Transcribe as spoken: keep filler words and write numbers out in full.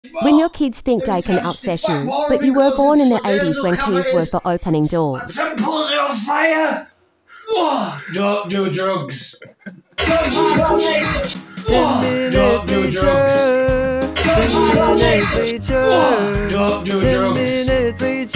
When your kids think they can upset you, but you were born in the eighties when keys were for opening doors. Some pussy on fire! Oh, don't do drugs. Oh, don't do drugs. Oh, don't do drugs.